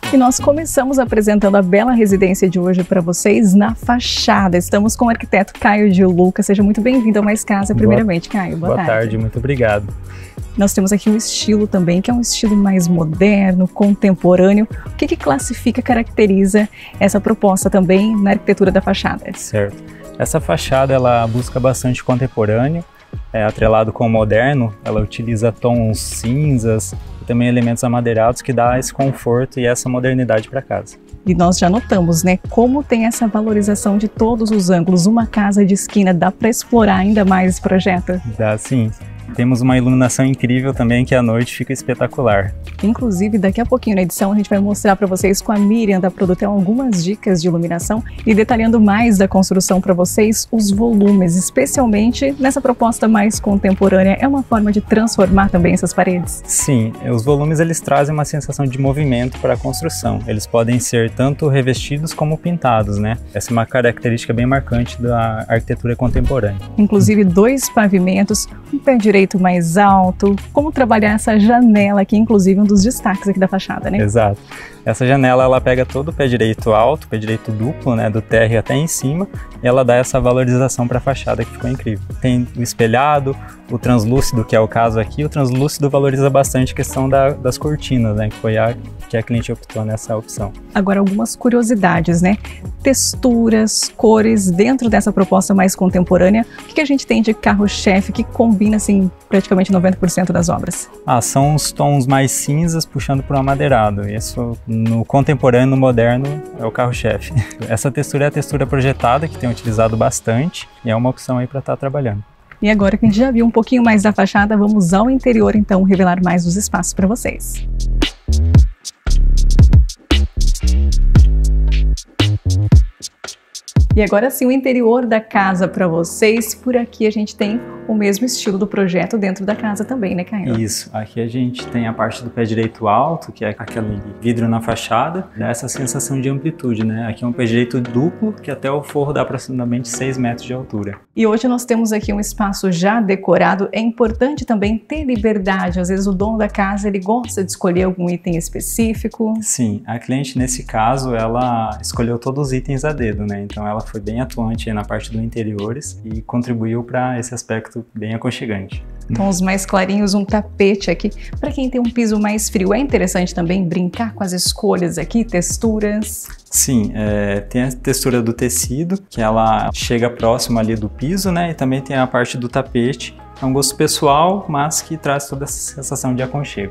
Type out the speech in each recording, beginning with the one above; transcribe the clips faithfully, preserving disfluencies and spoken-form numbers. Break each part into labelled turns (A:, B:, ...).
A: E nós começamos apresentando a bela residência de hoje para vocês na fachada. Estamos com o arquiteto Caio de Luca. Seja muito bem-vindo ao Mais Casa, primeiramente, Caio.
B: Boa, boa tarde. tarde, muito obrigado.
A: Nós temos aqui um estilo também, que é um estilo mais moderno, contemporâneo. O que, que classifica, caracteriza essa proposta também na arquitetura da fachada?
B: Certo. Essa fachada, ela busca bastante contemporâneo, é, atrelado com o moderno. Ela utiliza tons cinzas e também elementos amadeirados que dá esse conforto e essa modernidade para casa.
A: E nós já notamos, né, como tem essa valorização de todos os ângulos. Uma casa de esquina, dá para explorar ainda mais esse projeto?
B: Dá sim. Temos uma iluminação incrível também, que à noite fica espetacular.
A: Inclusive, daqui a pouquinho na edição, a gente vai mostrar para vocês com a Miriam da Produtel algumas dicas de iluminação e detalhando mais da construção para vocês, os volumes, especialmente nessa proposta mais contemporânea. É uma forma de transformar também essas paredes?
B: Sim, os volumes eles trazem uma sensação de movimento para a construção. Eles podem ser tanto revestidos como pintados, né? Essa é uma característica bem marcante da arquitetura contemporânea.
A: Inclusive, dois pavimentos, um pé direito mais alto, como trabalhar essa janela aqui, inclusive um dos destaques aqui da fachada, né?
B: Exato. Essa janela, ela pega todo o pé direito alto, pé direito duplo, né, do térreo até em cima, e ela dá essa valorização para a fachada que ficou incrível. Tem o espelhado, o translúcido, que é o caso aqui. O translúcido valoriza bastante a questão da, das cortinas, né, que foi a que a cliente optou nessa opção.
A: Agora, algumas curiosidades, né? Texturas, cores, dentro dessa proposta mais contemporânea, o que a gente tem de carro-chefe que combina, assim, praticamente noventa por cento das obras?
B: Ah, são os tons mais cinzas puxando para o amadeirado. Isso, no contemporâneo, no moderno, é o carro-chefe. Essa textura é a textura projetada, que tem utilizado bastante, e é uma opção aí para estar trabalhando.
A: E agora que a gente já viu um pouquinho mais da fachada, vamos ao interior, então, revelar mais os espaços para vocês. E agora sim, o interior da casa para vocês. Por aqui a gente tem o mesmo estilo do projeto dentro da casa também, né, Caio?
B: Isso. Aqui a gente tem a parte do pé direito alto, que é aquele vidro na fachada, dá essa sensação de amplitude, né? Aqui é um pé direito duplo, que até o forro dá aproximadamente seis metros de altura.
A: E hoje nós temos aqui um espaço já decorado. É importante também ter liberdade. Às vezes o dono da casa, ele gosta de escolher algum item específico.
B: Sim, a cliente, nesse caso, ela escolheu todos os itens a dedo, né? Então ela foi bem atuante na parte do interiores e contribuiu para esse aspecto bem aconchegante.
A: Tons mais clarinhos, um tapete aqui. Para quem tem um piso mais frio, é interessante também brincar com as escolhas aqui, texturas?
B: Sim, é, tem a textura do tecido, que ela chega próximo ali do piso, né? E também tem a parte do tapete. É um gosto pessoal, mas que traz toda essa sensação de aconchego.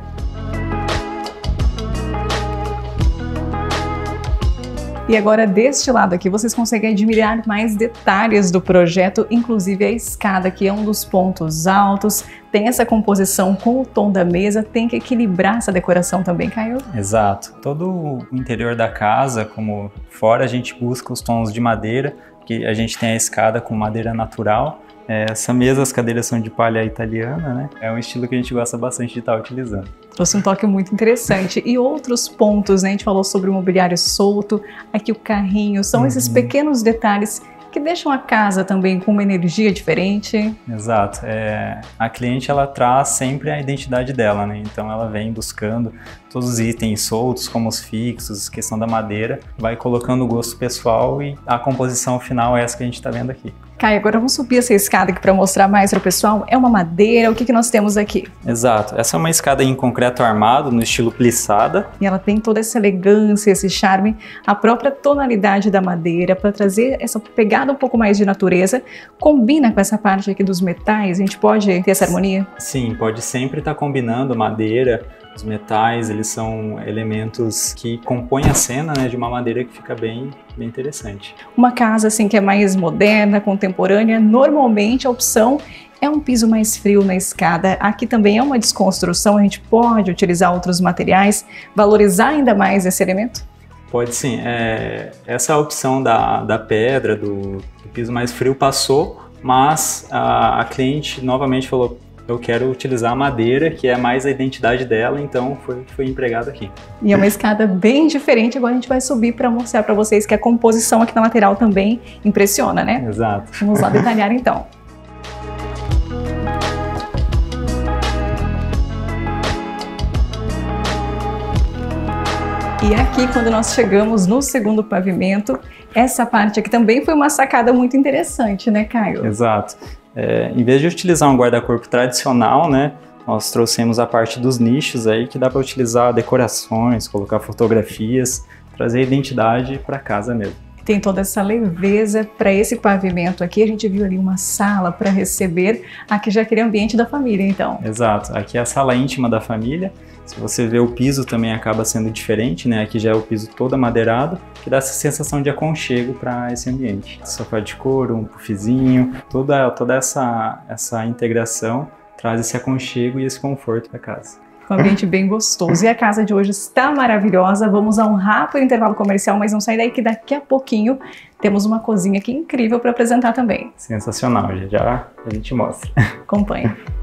A: E agora, deste lado aqui, vocês conseguem admirar mais detalhes do projeto, inclusive a escada, que é um dos pontos altos. Tem essa composição com o tom da mesa, tem que equilibrar essa decoração também, Caio?
B: Exato. Todo o interior da casa, como fora, a gente busca os tons de madeira, que a gente tem a escada com madeira natural. Essa mesa, as cadeiras são de palha italiana, né? É um estilo que a gente gosta bastante de estar utilizando.
A: Trouxe um toque muito interessante. E outros pontos, né? A gente falou sobre o mobiliário solto, aqui o carrinho, são uhum. esses pequenos detalhes que deixam a casa também com uma energia diferente.
B: Exato. É, a cliente, ela traz sempre a identidade dela, né? Então ela vem buscando todos os itens soltos, como os fixos, questão da madeira, vai colocando o gosto pessoal e a composição final é essa que a gente está vendo aqui.
A: Caio, agora vamos subir essa escada aqui para mostrar mais para o pessoal. É uma madeira, o que, que nós temos aqui?
B: Exato, essa é uma escada em concreto armado, no estilo plissada.
A: E ela tem toda essa elegância, esse charme, a própria tonalidade da madeira, para trazer essa pegada um pouco mais de natureza. Combina com essa parte aqui dos metais, a gente pode ter essa harmonia?
B: Sim, pode sempre estar combinando madeira. Os metais, eles são elementos que compõem a cena, né, de uma madeira que fica bem, bem interessante.
A: Uma casa assim que é mais moderna, contemporânea, normalmente a opção é um piso mais frio na escada. Aqui também é uma desconstrução, a gente pode utilizar outros materiais, valorizar ainda mais esse elemento?
B: Pode sim. É, essa opção da, da pedra, do, do piso mais frio passou, mas a, a cliente novamente falou: eu quero utilizar a madeira, que é mais a identidade dela, então foi, foi empregado aqui.
A: E é uma escada bem diferente, agora a gente vai subir para mostrar para vocês que a composição aqui na lateral também impressiona, né?
B: Exato.
A: Vamos lá detalhar então. E aqui, quando nós chegamos no segundo pavimento, essa parte aqui também foi uma sacada muito interessante, né, Caio?
B: Exato. É, em vez de utilizar um guarda-corpo tradicional, né, nós trouxemos a parte dos nichos aí, que dá para utilizar decorações, colocar fotografias, trazer identidade para casa mesmo.
A: Tem toda essa leveza para esse pavimento aqui. A gente viu ali uma sala para receber. Aqui já é aquele ambiente da família, então.
B: Exato. Aqui é a sala íntima da família. Se você vê, o piso também acaba sendo diferente, né? Aqui já é o piso todo amadeirado, que dá essa sensação de aconchego para esse ambiente. Sofá de couro, um puffzinho, toda, toda essa, essa integração traz esse aconchego e esse conforto para casa.
A: Um ambiente bem gostoso. E a casa de hoje está maravilhosa. Vamos a um rápido intervalo comercial, mas não sai daí que daqui a pouquinho temos uma cozinha aqui incrível para apresentar também.
B: Sensacional, já, já a gente mostra.
A: Acompanhe.